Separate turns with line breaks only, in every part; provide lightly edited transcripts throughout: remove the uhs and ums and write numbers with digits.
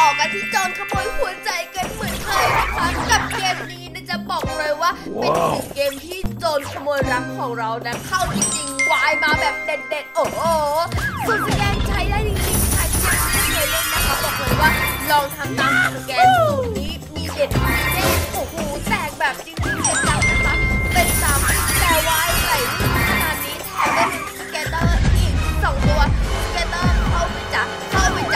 อกันที่โจรขโมยหัวใจกันเหมือนเคยนะคะกับเกมนี้นะจะบอกเลยว่าเป็นหนึ่งเกมที่โจรขโมยรักของเรานะเข้าจริงๆวายมาแบบเด็ดๆโอ้โหสุดแสดงใช้ได้จริงๆค่ะยังไม่เคยเล่นนะคะบอกเลยว่าลองทำตามสแกนสูตรนี้มีเด็ดมีเด็ดโอ้โหแตกแบบจริงๆเด็ดจังนะคะเป็น3แต่วายใส่ขนาดนี้แถมได้สเกตเตอร์อีก2ตัวสเกตเตอร์เข้าไปจ้ะโอ้โห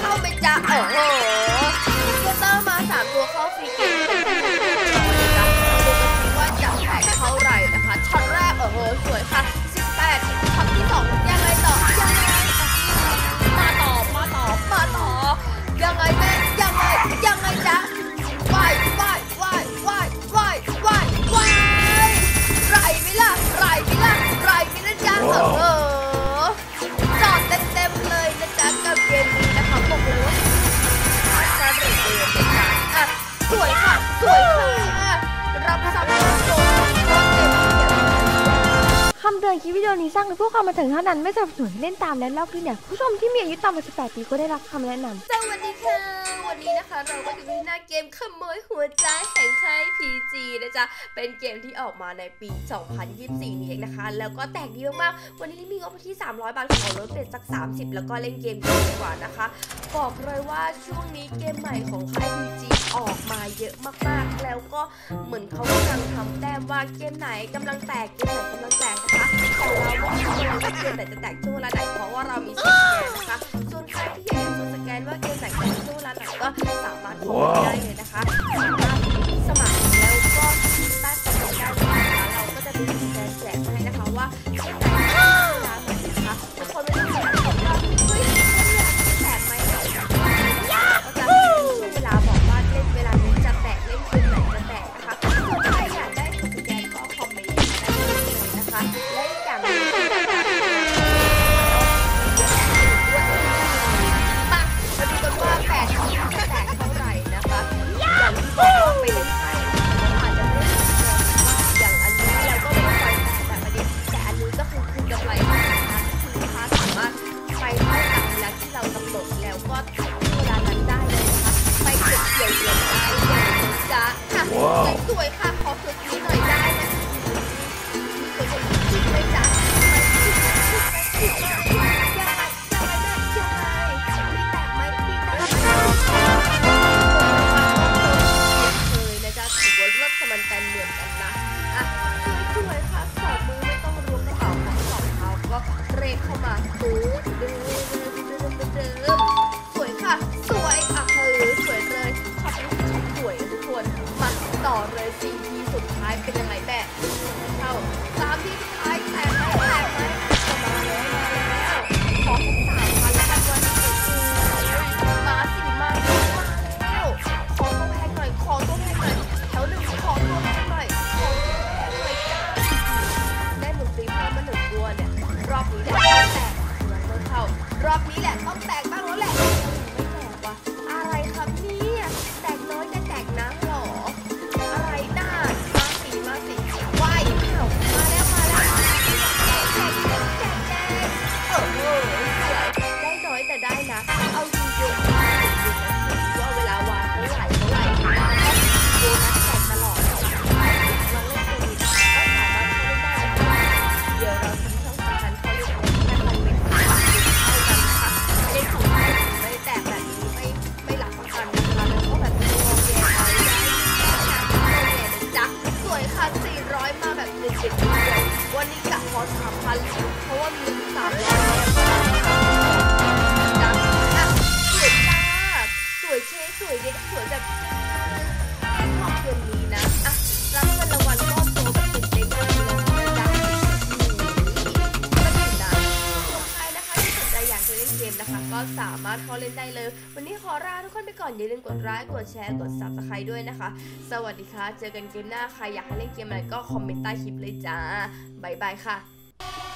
สเกตเตอร์มา3ตัวเข้าฟรีเกมดูกันสิว่าจะแตกเท่าไหร่นะคะช็อตแรกโอ้โหสวยค่ะ18ช็อตที่2ยังไงต่อยังไงมาต่อยังไงแม่ยังไงจ๊ะวายไหลไม่ล่ะจ๊ะจอดเต็มเลยนะจ๊ะกับเกมนี้นะคะบอกเลยว่าจะเรียนอ่ะสวยค่ะรับซับโดน
คำเตือนคลิปวิดีโอนี้สร้างโดยผู้เข้ามาถึงเท่านั้นไม่สนับสนุนเล่นตามและเล่าคลิปเนี่ยผู้ชมที่มีอายุต่ำกว่า18 ปีก็ได้รับคำแนะนำ
สวัสดีค่ะวันนี้นะคะเราก็อยู่ในหน้าเกมขโมยหัวใจแห่งค่าย PG นะจ๊ะเป็นเกมที่ออกมาในปี 2024 นี้เองนะคะแล้วก็แตกดีมากๆวันนี้มีงบที่300 บาทขอลดเป็นสัก30แล้วก็เล่นเกมดีกว่านะคะบอกเลยว่าช่วงนี้เกมใหม่ของค่าย PG ออกมาเยอะมากๆแล้วก็เหมือนเขากำลังทำแต้มว่าเกมไหนกำลังแตกนะคะแต่เราไม่รู้ว่าเกมไหนจะแตกช่วงเวลาไหนเพราะว่าเรามีสูตรสแกนนะคะส่วนใครที่อยากจะสูตรสแกนว่าเกมไหนแตกช่วงเวลาไหนก็สามารถคอมเมนต์ได้เลยนะคะสามารถสมัครแล้วก็ใต้คอมเมนต์ได้เลยนะคะเราก็จะมีสแกนแจกให้นะคะว่าเกมไหนแตกช่วงเวลาไหนนะคะทุกคนไม่ต้องบอกว่าเฮ้ยแตกไหมก็จะมีช่วงเวลาบอกว่าเล่นเวลานี้จะแตกเล่นเกมไหนจะแตกนะคะส่วนใครอยากได้สูตรสแกนก็คอมเมนต์ได้เลยนะคะและอีกอย่างนึงไปเล่นไพ่อาจจะไม่ได้อย่างอันนี้เราก็ไม่ได้ไปแต่ประเด็นแต่อันนี้ก็คือกำไรนะคะที่ลูกค้าสามารถไปเท่ากับเวลาที่เรากำหนดแล้วก็เวลานั้นได้เลยนะคะไปเก็บเกี่ยวได้เลยจ้ะค่ะสวยค่ะขอสวยนี้หน่อยได้ไหมสวยๆคิดไหมจ๊ะคิดไหมยังไงมีแตกไหมมันเป็นเหมือนกันนะอ่ะสวยค่ะสองมือไม่ต้องรวมกระเป๋าของสองเท้าก็เรกเข้ามาตูดเดิมสวยค่ะสวยอ่ะสวยเลยขอบคุณสวยทุกคนมาต่อเลย4 ทีสุดท้ายเป็นยังไงแม่เข้า3 ทีสุดท้ายแตกไหมมาแล้วขอสัก3,000แล้วกันวันนี้มาสิมาแล้วขอตัวแพงหน่อยแถว1ขอตัวแพงหน่อยได้หมุนฟรีเพิ่มมา1 ตัวเนี่ยรอบนี้แหละต้องแตกไม่เข้ารอบนี้แหละต้องแตกบ้างแล้วแหละไม่แตกว่ะอะไรครับเนี่ยแตกน้อยจะแตกนะหรออะไรน่ามาสิว่ายข่าวมาแล้วแจกโอ้โหได้น้อยแต่ได้นะเอาจริงๆว่าเวลาวางเท่าไหร่ดูนะแจกตลอดลองเล่นตัวนี้ก็สามารถเข้าได้เดี๋ยวเราทิ้งช่องสำคัญเข้าเลยนะคอมเมนต์เข้ากันนะคะเล่นของไม่แตกแบบนี้ไม่หลับประกันนะคะแล้วก็แบบนี้โอเคเอาได้จ๊ะสวยค่ะ400มาแบบเด็ดๆเลยวันนี้กะขอ3,000เพราะว่ามี300จ้ะสวยจ้าสวยเด็ดสวยแบบชอบเกมนี้นะอ่ะรับเงินรางวัลก้อนโตแบบเต็มๆเลยนะจ๊ะก็ถึงนะส่วนใครนะคะที่สนใจอยากจะเล่นเกมนะคะก็สามารถเข้าเล่นได้เลยวันนี้ขอลาทุกคนไปก่อนอย่าลืมกดไลค์กดแชร์กด Subscribe ด้วยนะคะสวัสดีค่ะเจอกันเกมหน้าใครอยากให้เล่นเกมอะไรก็คอมเมนต์ใต้คลิปเลยจ้าบ๊ายบายค่ะ